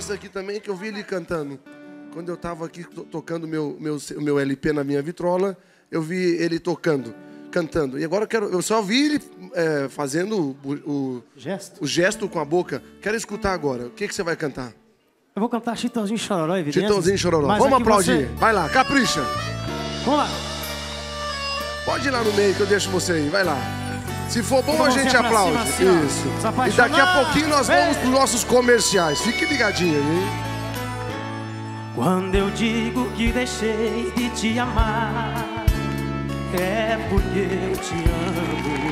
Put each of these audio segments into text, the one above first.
essa aqui também, que eu vi ele cantando. Quando eu tava aqui tocando o meu LP na minha vitrola, eu vi ele cantando. E agora eu só vi ele fazendo o gesto com a boca. Quero escutar agora. O que você vai cantar? Eu vou cantar Chitãozinho Chororó, evidente. Chitãozinho Chororó. Vamos aplaudir. Vai lá, capricha. Vamos lá. Pode ir lá no meio que eu deixo você aí. Vai lá. Se for bom, a gente aplaude. Cima, assim, isso. E daqui a pouquinho nós vamos para os nossos comerciais. Fique ligadinho aí, hein? Quando eu digo que deixei de te amar, é porque eu te amo.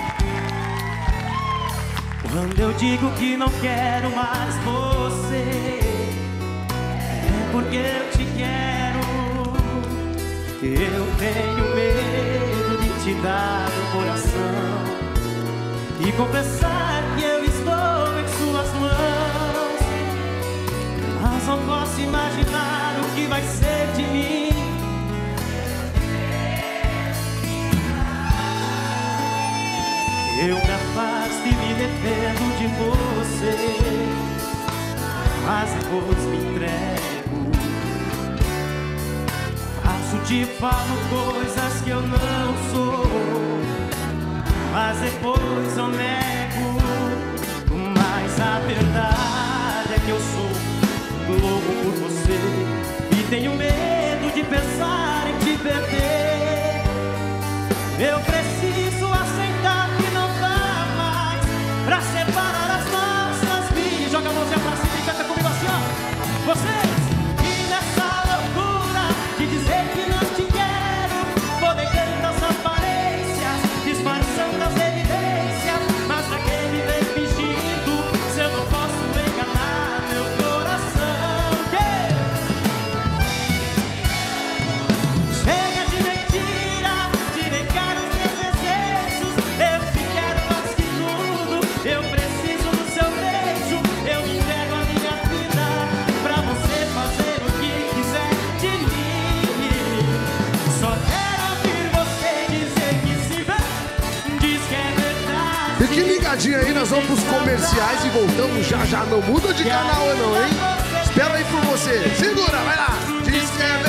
Quando eu digo que não quero mais você, é porque eu te quero. Eu tenho medo de te dar o coração e confessar que eu estou em suas mãos, mas não posso imaginar o que vai ser de mim. Eu me afasto e me defendo de você, mas depois me entrego. Te falo coisas que eu não sou, mas depois eu nego. Mas a verdade é que eu sou louco por você e tenho medo de pensar em te perder. Eu preciso aceitar que não dá mais pra separar as nossas vidas. Joga a mãozinha pra cima e canta comigo assim, ó. Vocês! Dizer que não te quero, vou negando as aparências, disfarçando as evidências. Mas pra que viver fingindo, se eu não posso enganar meu coração? Chega de mentira, de negar os meus desejos. Eu te quero mais que tudo, eu preciso do seu beijo. Eu me entrego a minha vida pra você fazer o que quiser de mim. Fique ligadinho aí, nós vamos pros comerciais e voltamos já. Não muda de canal não, hein? Espero aí por você. Segura, vai lá. Diz que é